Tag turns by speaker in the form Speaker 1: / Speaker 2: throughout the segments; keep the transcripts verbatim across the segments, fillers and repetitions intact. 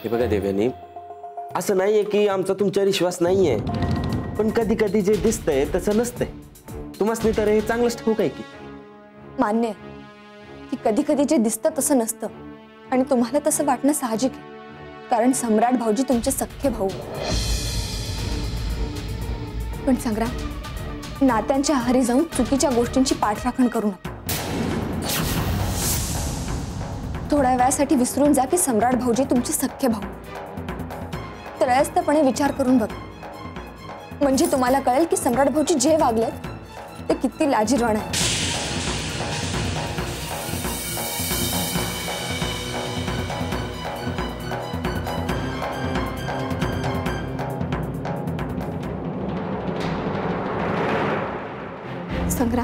Speaker 1: हे बघा देवयानी, असं नाहीये की आमचा तुमच्यावर विश्वास नाहीये, पण कधी कधी जे दिसतंय तसं नसतंय. तुम्हाला तर हे चांगलंच ठाऊक आहे की.
Speaker 2: मान्य आहे की कधी कधी जे दिसतं तसं नसतं आणि तुम्हाला तसं वाटणं साहजिक आहे, कारण सम्राट भाऊजी तुमचे सख्खे भाऊ. पण संग्राम, नात्यांच्या आहारी जाऊन चुकीच्या गोष्टींची पाठराखण करू नका. थोड्या वेळासाठी विसरून जा की सम्राट भाऊजी तुमचे सख्खे भाऊ. त्रयस्थपणे विचार करून बघा, म्हणजे तुम्हाला कळेल की सम्राट भाऊजी जे वागलेत ते किती लाजिरवाण आहे. संग्राम,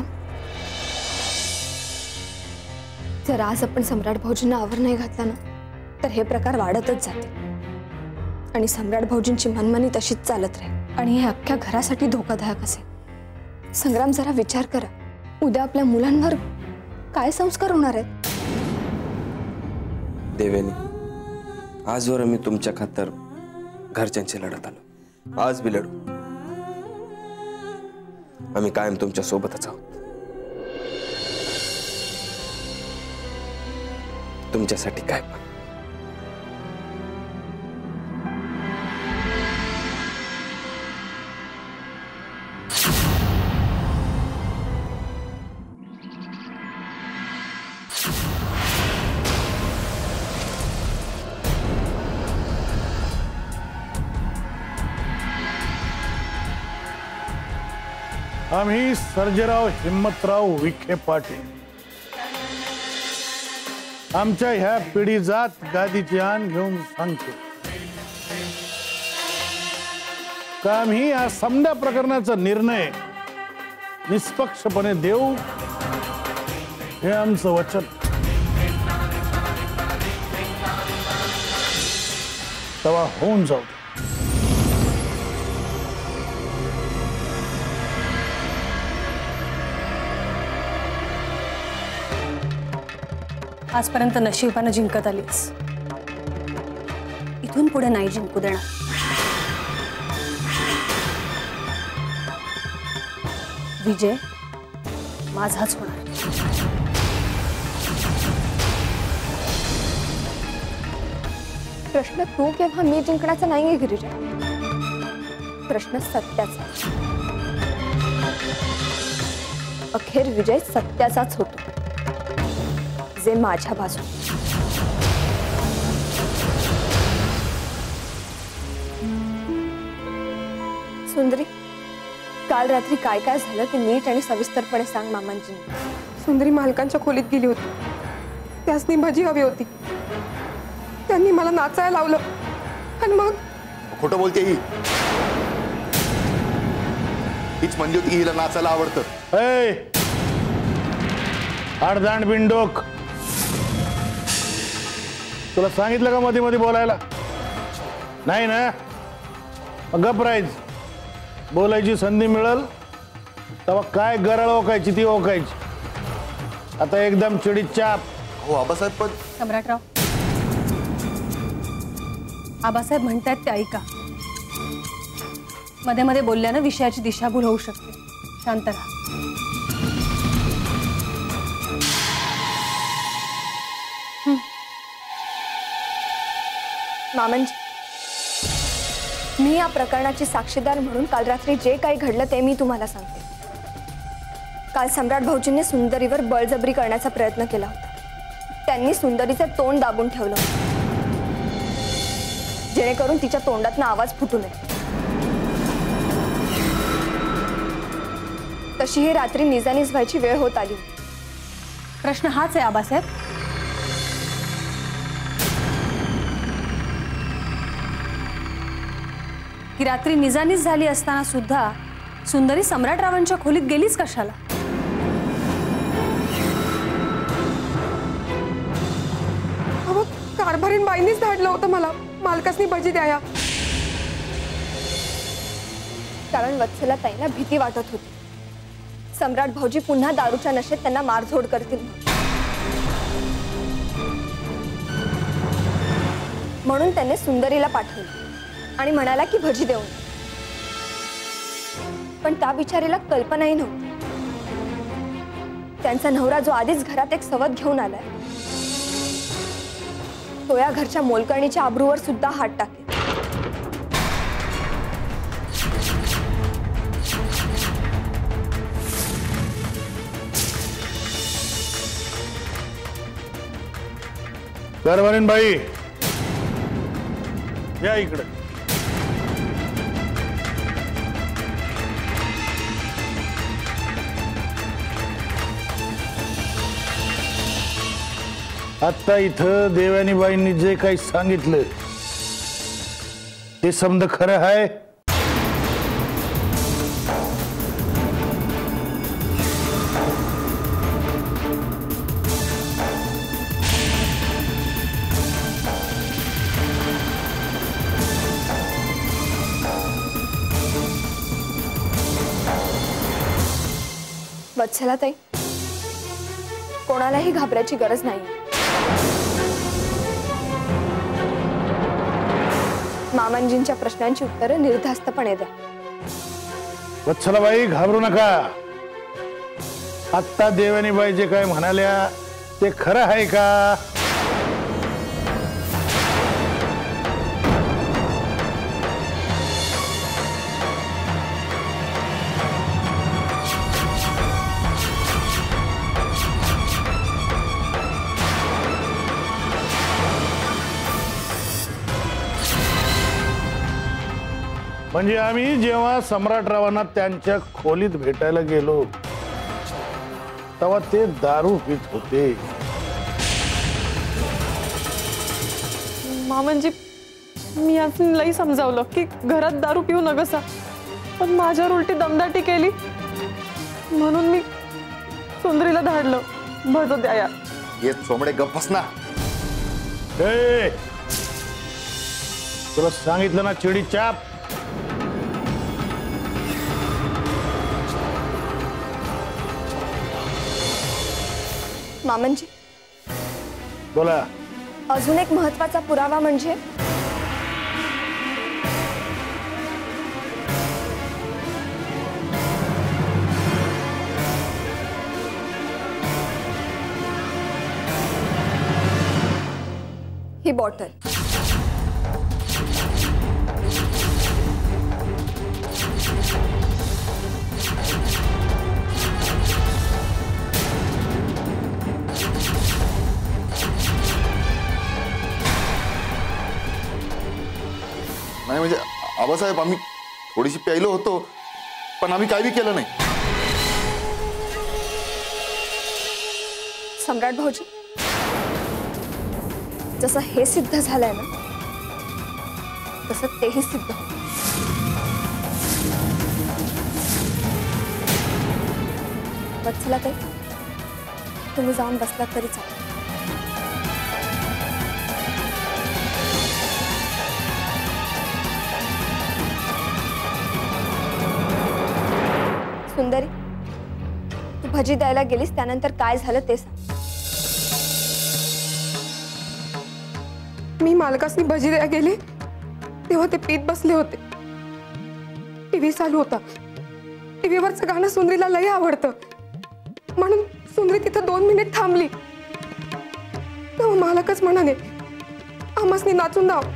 Speaker 2: जर आज आपण सम्राट भाऊजींना आवर नाही घातला ना, तर हे प्रकार वाढतच जाते आणि सम्राट भाऊजींची मनमानी तशीच चालत राहील आणि हे अख्ख्या घरासाठी धोकादायक असेल. संग्राम, जरा विचार करा, उद्या आपल्या मुलांवर काय संस्कार होणार आहेत.
Speaker 1: देवेनी, आजवर मी तुमच्या खातर घरच्यांची लढत आलो, आज बी लढू. आम्ही कायम तुमच्या सोबतच आहोत. तुमच्यासाठी काय पण.
Speaker 3: आम्ही सर्जेराव हिम्मतराव विखे पाटील, आमच्या ह्या पिढीजात गादीची आण घेऊन सांगतो का आम्ही या समद्या प्रकरणाचा निर्णय निष्पक्षपणे देऊ, हे आमचं वचन. तेव्हा होऊन जाऊ.
Speaker 4: आजपर्यंत नशिबानं जिंकत आलीस, इथून पुढे नाही जिंकू देणार. विजय माझाच होणार.
Speaker 2: प्रश्न तू किंवा मी जिंकण्याचा नाहीये गिरिजा, प्रश्न सत्याचा. अखेर विजय सत्याचाच होतो, जे माझ्या बाजूने. सुंदरी, काल रात्री काय काय झालं ते नीट आणि सविस्तरपणे सांग मामांजी.
Speaker 5: सुंदरी मालकांच्या खोलीत गेली होती, त्यासनी भजी हवी होती, त्यांनी मला नाचायला लावलं आणि मग.
Speaker 6: खोटं बोलते ही. हीच म्हणली होती की हिला नाचायला आवडतं.
Speaker 3: ए अर्धांड बिंडोक, तुला सांगितलं का मध्ये मध्ये बोलायला नाही ना? गप राहायचं. बोलायची संधी मिळेल तेव्हा काय गरळ ओकायची ती ओकायची. आता एकदम चिडीत चाप.
Speaker 6: हो आबासाहेब, पण
Speaker 4: सम्राटराव, आबासाहेब म्हणतायत ते ऐका. मध्ये मध्ये बोलल्यानं विषयाची दिशाभूल होऊ शकते. शांत राहा.
Speaker 2: मामांजी, मी या प्रकरणाची साक्षीदार म्हणून काल रात्री जे काही घडलं ते मी तुम्हाला सांगते. काल सम्राट भाऊजींनी सुंदरीवर बळजबरी करण्याचा प्रयत्न केला होता. त्यांनी सुंदरीचं तोंड दाबून ठेवलं जेणेकरून तिच्या तोंडातून आवाज फुटू नये. तशी ही रात्री निजानीज व्हायची वेळ होत आली.
Speaker 4: प्रश्न हाच आहे आबासाहेब, की रात्री निजानीज झाली असताना सुद्धा सुंदरी सम्राटरावांच्या खोलीत गेलीच कशाला?
Speaker 5: अहो, कारभारीन बाईंनीच धाडलं होतं मला मालकासनी भजी द्याया.
Speaker 2: कारण वत्सला ताईला भीती वाटत होती सम्राट भाऊजी पुन्हा दारूच्या नशेत त्यांना मारझोड करतील. म्हणून त्याने सुंदरीला पाठवलं आणि म्हणाला की भजी देऊन. पण त्या बिचारीला कल्पनाही नव्हती त्यांचा नवरा जो आधीच घरात एक सवत घेऊन आलाय तो या घरच्या मोलकरणीच्या आबरूवर सुद्धा हात टाकेल.
Speaker 3: कारभारीन बाई या इकडे. आता इथं देवानीबाईंनी जे काही सांगितलं ते समज खरं आहे.
Speaker 2: वत्सलाताई, कोणालाही घाबरायची गरज नाही. मामांजींच्या प्रश्नांची उत्तरं निर्धास्तपणे द्या.
Speaker 3: वत्सलाबाई घाबरू नका. आत्ता देवानीबाई जे काय म्हणाल्या ते खरं आहे का? म्हणजे आम्ही जेव्हा सम्राटरावांना त्यांच्या खोलीत भेटायला गेलो तेव्हा ते दारू पित होते.
Speaker 5: मामांजी, मी यातून लई समजावलं की घरात दारू पिऊ नगसा, पण माझ्यावर उलटी दमदाटी केली म्हणून मी सुंदरीला धाडलं. भज द्या या.
Speaker 6: ये चोमडे गप्प बस ना.
Speaker 3: ए, तुला सांगितलं ना चिडी चाप.
Speaker 2: मामांजी,
Speaker 3: बोला.
Speaker 2: अजून एक महत्वाचा पुरावा म्हणजे ही बॉटल.
Speaker 6: नाही म्हणजे आबासाहेब, आम्ही थोडीशी प्यायलो होतो पण आम्ही काही केलं नाही.
Speaker 2: सम्राट भाऊजी, जसं हे सिद्ध झालंय ना तसं तेही सिद्ध होईल. वत्सलाताई, तुम्ही जाऊन बसलात तरी चालेल. सुंदरी, तू भजी द्यायला गेलीस त्यानंतर काय झालं ते सांग.
Speaker 5: मी मालकासनी भजी द्या गेले तेव्हा ते पीत बसले होते. टीव्ही चालू होता. टीव्हीवरचं गाणं सुंदरीला लई आवडतं म्हणून सुंदरी तिथं दोन मिनिट थांबली. तेव्हा मालकच म्हणाले, आम्हासनी नाचून दाव.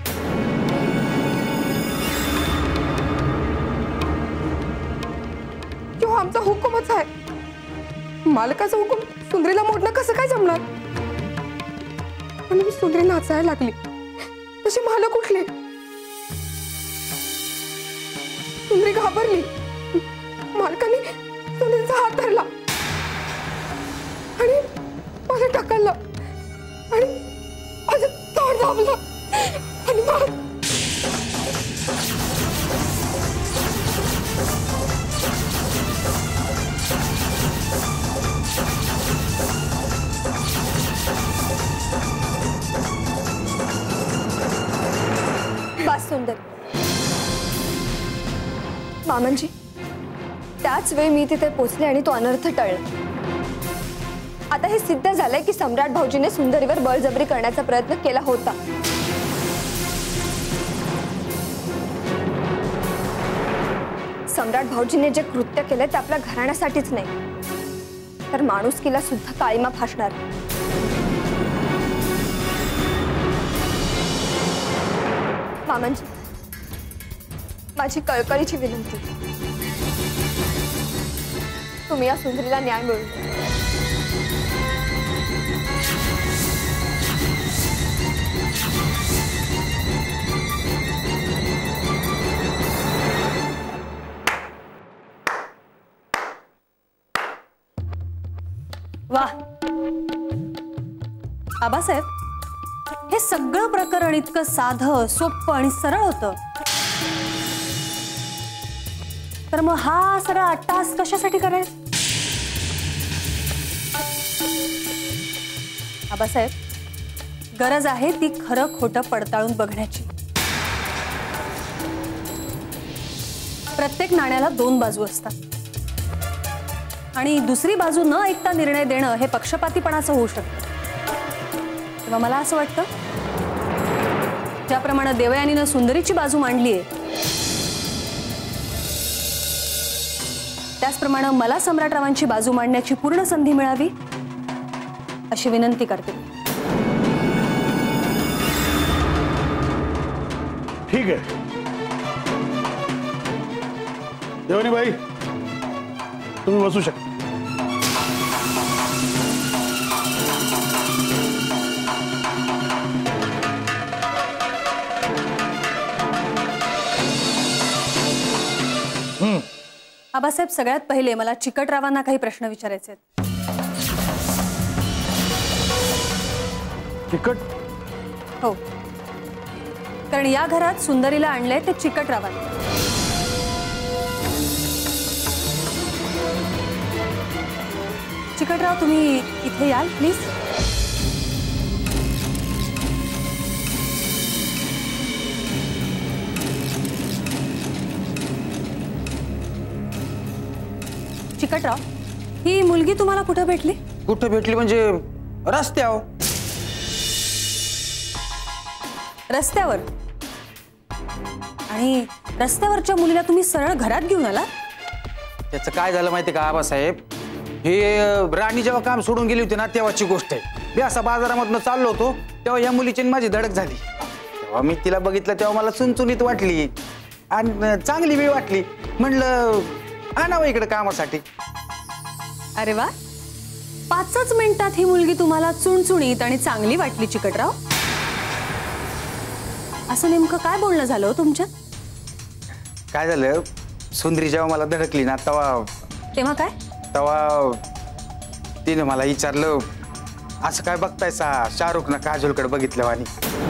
Speaker 5: तो आमचा हुकूमच आहे. मालकाचा हुकूम सुंदरीला मोडणं कसं काय जमणार? म्हणून सुंदरी नाचायला लागली तशी मालक उठले. सुंदरी घाबरली. मालकाने सुंदरीचा हात धरला आणि मला ढकललं आणि माझं तोंड दाबलं आणि मग
Speaker 2: बस सुंदर. मामांजी, त्याच वेळी मी तिथे पोचले आणि तो अनर्थ टळला. आता हे सिद्ध झालंय की सम्राट भाऊजीने सुंदरीवर बळजबरी करण्याचा प्रयत्न केला होता. सम्राट भाऊजीने जे कृत्य केले ते आपल्या घराण्यासाठीच नाही, तर माणुसकीला सुद्धा काळीमा फासणार. मामांजी, माझी कळकळीची विनंती, तुम्ही या सुंदरीला न्याय मिळवून द्या.
Speaker 4: वाह आबासाहेब, हे सगळं प्रकरण इतकं साधं सोपं आणि सरळ होतं, तर मग हा सगळा अट्टास कशासाठी करायचा? आबासाहेब, गरज आहे ती खरं खोटं पडताळून बघण्याची. प्रत्येक नाण्याला दोन बाजू असतात आणि दुसरी बाजू न ऐकता निर्णय देणं हे पक्षपातीपणाचं होऊ शकतं. तेव्हा मला असं वाटतं, ज्याप्रमाणे देवयानीनं सुंदरीची बाजू मांडली आहे, त्याचप्रमाणे मला सम्राटरावांची बाजू मांडण्याची पूर्ण संधी मिळावी अशी विनंती करते.
Speaker 3: ठीक आहे देवानीबाई, तुम्ही बसू शकता.
Speaker 4: आबासाहेब, सगळ्यात पहिले मला चिकटरावांना काही प्रश्न विचारायचे आहेत.
Speaker 3: चिकट?
Speaker 4: हो, कारण या घरात सुंदरीला आणले ते चिकटरावांनी. चिकटराव, तुम्ही इथे याल प्लीज. चिकटराव, ही मुलगी तुम्हाला कुठे भेटली?
Speaker 7: कुठे भेटली म्हणजे रस्त्यावर.
Speaker 4: रस्त्यावर? आणि रस्त्यावरच्या मुलीला तुम्ही सरळ घरात घेऊन आला?
Speaker 7: त्याचं काय झालं माहिती का आबासाहेब, हे राणी जेव्हा काम सोडून गेली होती ना तेव्हाची गोष्ट आहे. मी असा बाजारामधून चाललो होतो तेव्हा या मुलीची माझी धडक झाली. तेव्हा मी तिला बघितलं तेव्हा मला चुनचुनीत वाटली आणि चांगली वेळ वाटली. म्हणलं आणावं इकडे कामासाठी.
Speaker 4: अरे वा, पाचच मिनिटात ही मुलगी तुम्हाला चुणचुणीत आणि चांगली वाटली. चिकटराव, असं नेमकं काय बोलणं झालं हो तुमच्यात?
Speaker 7: काय झालं, सुंदरी जेव्हा मला धडकली ना तेव्हा
Speaker 4: तेव्हा काय
Speaker 7: तेव्हा तिने मला विचारलं, असं काय बघतायसा शाहरुख ना काजोलकडे बघितलं. आणि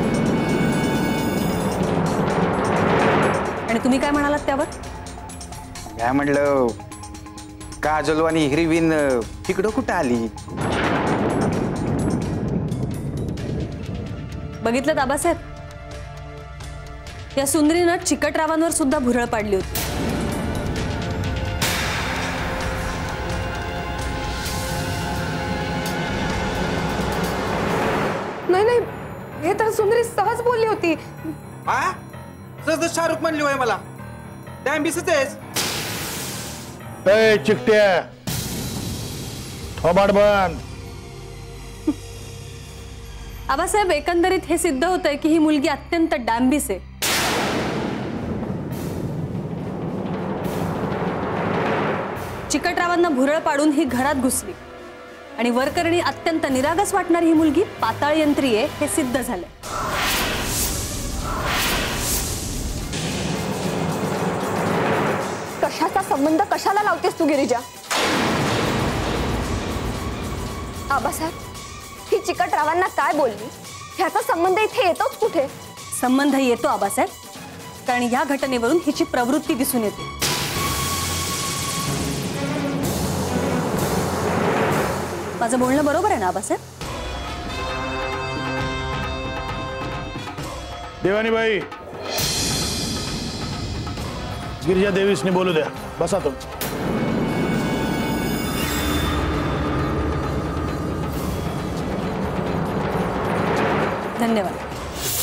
Speaker 4: आणि तुम्ही काय म्हणालात त्यावर?
Speaker 7: काय म्हणलं, काजल आणि हिरवीन तिकडं कुठं आली?
Speaker 4: बघितलं आबासाहेब, या सुंदरीनं चिकटरावांवर सुद्धा भुरळ पाडली होती.
Speaker 5: नाही नाही, हे तर सुंदरी सहज बोलली होती.
Speaker 7: हा सहज शाहरुख म्हणली होय मला. डॅम्बिसच आहेस.
Speaker 3: ए चिकट्या, थोबाड बंद.
Speaker 4: आबासाहेब, एकंदरीत हे सिद्ध होतंय की ही मुलगी अत्यंत डांबिस आहे. चिकटरावांना भुरळ पाडून ही घरात घुसली आणि वरकरणी अत्यंत निरागस वाटणारी ही मुलगी पाताळ यंत्री आहे हे सिद्ध झालंय.
Speaker 2: कशाचा संबंध कशाला लावतेस तू गिरिजा? आबासाहेब, ही चिकटरावांना काय बोलली ह्याचा संबंध इथे येतोच कुठे?
Speaker 4: संबंध येतो आबासाहेब, कारण या घटनेवरून हिची प्रवृत्ती दिसून येते. माझं बोलणं बरोबर आहे ना आबासाहेब?
Speaker 3: देवानीबाई, गिरिजा देवीसने बोलू द्या. बसा तुम.
Speaker 4: धन्यवाद.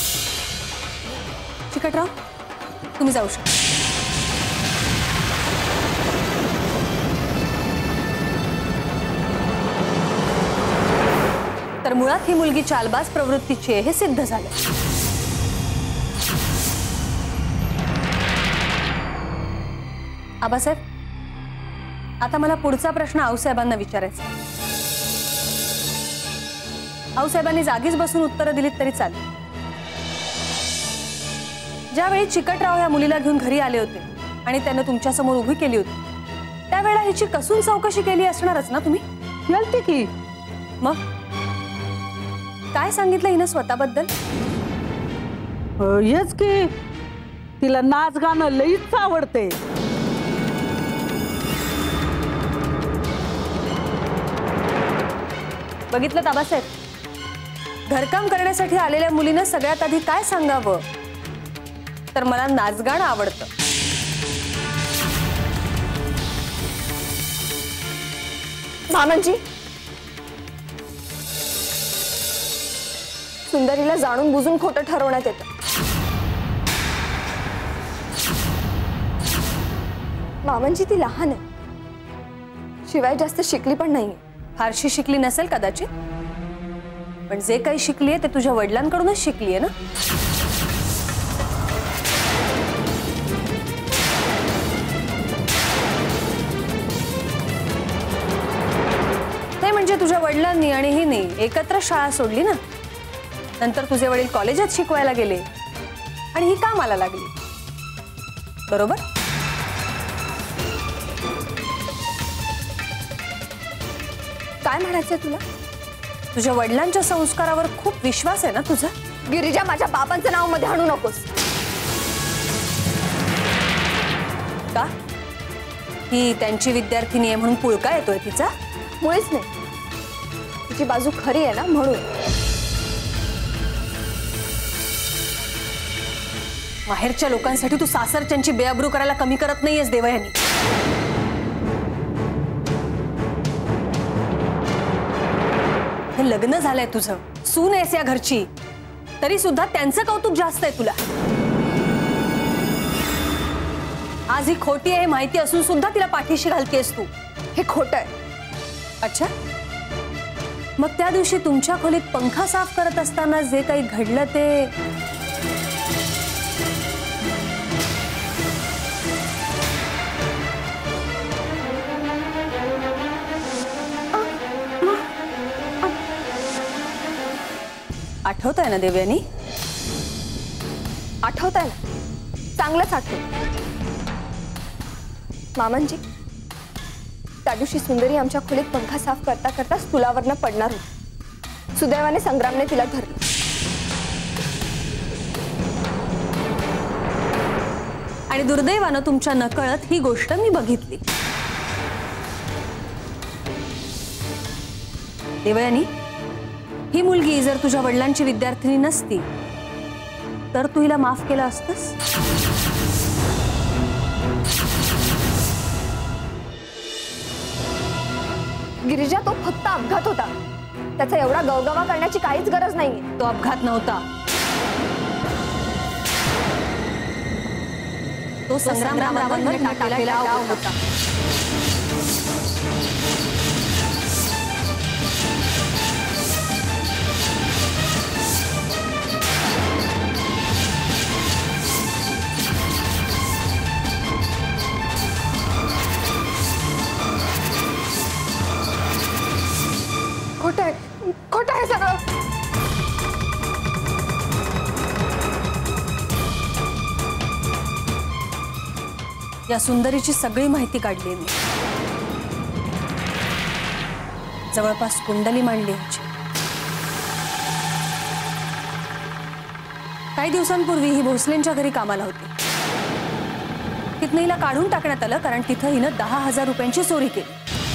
Speaker 4: चिकटराव, तुम्ही जाऊ शकता. तर मुळात ही मुलगी चालबाज प्रवृत्तीची आहे हे सिद्ध झालं। आबासाहेब, आता मला पुढचा प्रश्न आऊसाहेबांना विचारायचा। आऊसाहेबांनी जागीच बसून उत्तरं दिलीत तरी चालेल। ज्यावेळी चिकटराव या मुलीला घेऊन घरी आले होते आणि त्यानं तुमच्या समोर उभी केली होती, त्यावेळेला हिची कसून चौकशी केली असणारच ना तुम्ही?
Speaker 8: केलती की।
Speaker 4: मग काय सांगितलं हिनं स्वतःबद्दल?
Speaker 8: हेच की तिला नाच गाणं लईच आवडते।
Speaker 4: बघितलं आबासाहेब, घरकाम करण्यासाठी आलेल्या मुलीनं सगळ्यात आधी काय सांगावं, तर मला नाचगाणं आवडतं।
Speaker 2: मामांजी, सुंदरीला जाणून बुजून खोटं ठरवण्यात येतं। मामांजी, ती लहान आहे, शिवाय जास्त शिकली पण नाहीये।
Speaker 4: फारशी शिकली नसेल कदाचित, पण जे काही शिकली आहे ते तुझ्या वडिलांकडूनच शिकली आहे ना? ते म्हणजे तुझ्या वडिलांनी आणि हिने एकत्र शाळा सोडली ना, नंतर तुझे वडील कॉलेजात शिकवायला गेले आणि ही कामाला लागली, बरोबर?
Speaker 2: काय म्हणायचंय तुला?
Speaker 4: तुझ्या वडिलांच्या संस्कारावर खूप विश्वास आहे ना तुझा?
Speaker 2: गिरिजा, माझ्या बाबांचं नाव मध्ये आणू नकोस।
Speaker 4: का? ही त्यांची विद्यार्थिनी आहे म्हणून पुळका येतोय तिचा?
Speaker 2: मुळीच नाही, तिची बाजू खरी आहे ना म्हणून।
Speaker 4: माहेरच्या लोकांसाठी तू सासरच्यांची बेअब्रू करायला कमी करत नाहीयेस देवयानी। हे लग्न झालंय तुझं, सून आहेस या घरची, तरी सुद्धा त्यांचं कौतुक जास्त आहे तुला। आज ही खोटी आहे माहिती असून सुद्धा तिला पाठीशी घालतेस तू।
Speaker 2: हे खोटं आहे।
Speaker 4: अच्छा, मग त्या दिवशी तुमच्या खोलीत पंखा साफ करत असताना जे काही घडलं ते आठवत आहे ना देवयानी?
Speaker 2: आठवत आहे ना, चांगलंच आठवत। मामांजी, त्या दिवशी सुंदरी आमच्या खोलीत पंखा साफ करता करता स्टुलावरनं पडणार होती। सुदैवाने संग्रामने तिला धरलं।
Speaker 4: आणि दुर्दैवानं तुमच्या नकळत ही गोष्ट मी बघितली। देवयानी, ही मुलगी जर तुझ्या वडिलांची विद्यार्थिनी नसती तर तू हिला माफ केलं असतंस?
Speaker 2: गिरिजा, तो फक्त अपघात होता, त्याचा एवढा गवगवा करण्याची काहीच गरज नाहीये।
Speaker 4: तो अपघात नव्हता, तो संग्राम रावांवर टाकलेला डाव होता।
Speaker 5: खोटं आहे, खोटं आहे सगळं।
Speaker 4: या सुंदरीची सगळी माहिती काढली मी, जवळपास कुंडली मांडली याची। काही दिवसांपूर्वी ही भोसलेंच्या घरी कामाला होती। तिथनं हिला काढून टाकण्यात आलं कारण तिथं हिनं दहा हजार रुपयांची चोरी केली।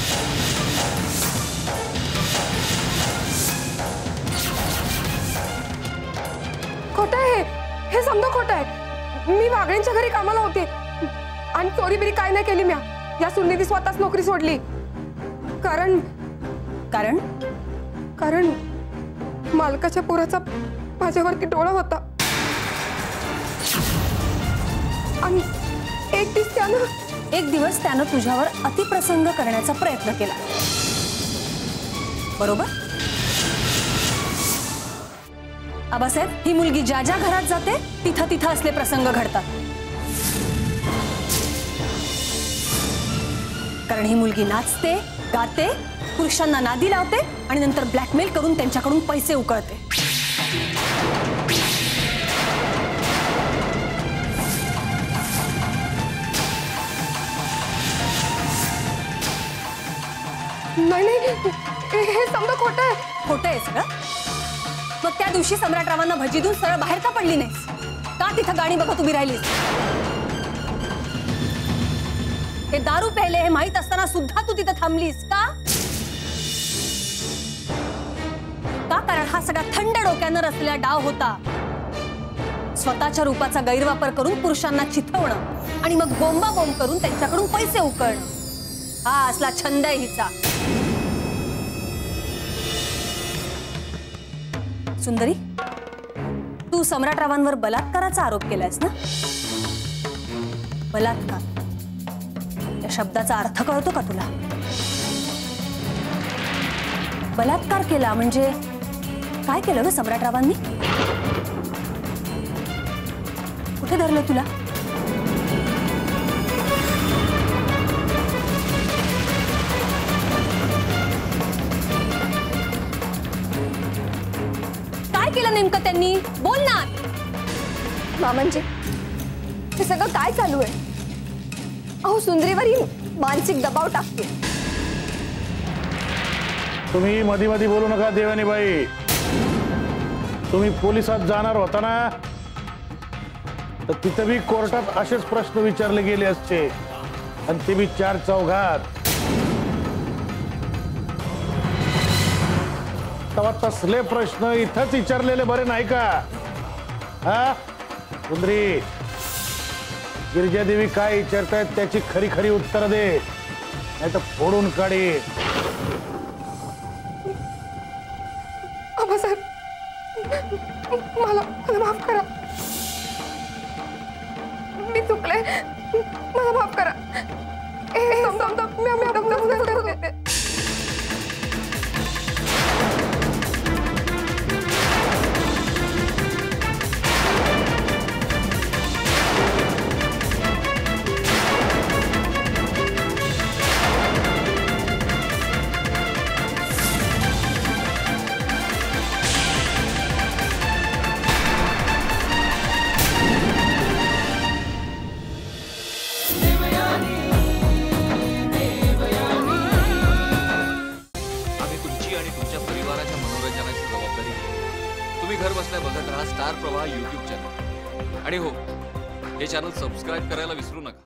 Speaker 5: खोटं आहे, हे समजा खोटं आहे। मी वागळेंच्या घरी कामाला होते आणि चोरी बिरी काय नाही केली म्या। या सुंदरी स्वतःच नोकरी सोडली कारण
Speaker 4: कारण
Speaker 5: कारण मालकाच्या पोराचा माझ्यावरती डोळा होता आणि एक दिवस त्यानं
Speaker 4: एक दिवस त्यानं तुझ्यावर अतिप्रसंग करण्याचा प्रयत्न केला, बरोबर? आबासाहेब, ही मुलगी ज्या ज्या घरात जाते तिथं तिथं असले प्रसंग घडतात. कारण ही मुलगी नाचते, गाते, पुरुषांना नादी लावते आणि नंतर ब्लॅकमेल करून त्यांच्याकडून पैसे उकळते.
Speaker 5: नाही नाही, हे हे समजा खोटं आहे.
Speaker 4: खोटं आहे सगळं. मग त्या दिवशी सम्राटरावांना भजी देऊन सरळ बाहेर का पडली नाहीस? का तिथं गाणी बघत उभी राहिलीस? हे दारू प्यायले हे माहित असताना सुद्धा तू तिथं थांबलीस का? का? कारण हा सगळा थंड डोक्यानं रचलेला डाव होता. स्वतःच्या रूपाचा गैरवापर करून पुरुषांना चिथवणं आणि मग बोंबा बोंब करून त्यांच्याकडून पैसे उकळणं, हा असला छंद आहे हिचा. सुंदरी, तू सम्राटरावांवर बलात्काराचा आरोप केलायस ना? बलात्कार या शब्दाचा अर्थ कळतो का तुला? बलात्कार केला म्हणजे काय केलं ग सम्राटरावांनी? कुठे धरलं तुला? काय केलं नेमकं त्यांनी? बोल ना.
Speaker 2: मामांजी, हे सगळं काय चालू आहे? अहो, सुंदरीवर ही मानसिक दबाव टाकते.
Speaker 3: तुम्ही मधी मधी बोलू नका देवानीबाई. तुम्ही पोलिसात जाणार होता ना, तर तिथे बी कोर्टात असेच प्रश्न विचारले गेले असते, आणि ते बी चार चौघात. तेव्हा तसले प्रश्न इथंच विचारलेले बरे नाही का? हा सुंदरी, गिरिजादेवी काय विचारतायत त्याची खरी खरी उत्तर दे, नाही तर फोडून काढे.
Speaker 5: आबासाहेब, मला मला माफ करा. मी चुकले, मला माफ करा. हे समजा मी आम्ही दमदम करू देते.
Speaker 9: घर बसल्या बघत राहा स्टार प्रवाह यूट्यूब चॅनल. आणि हो, हे चॅनल सबस्क्राईब करायला विसरू नका.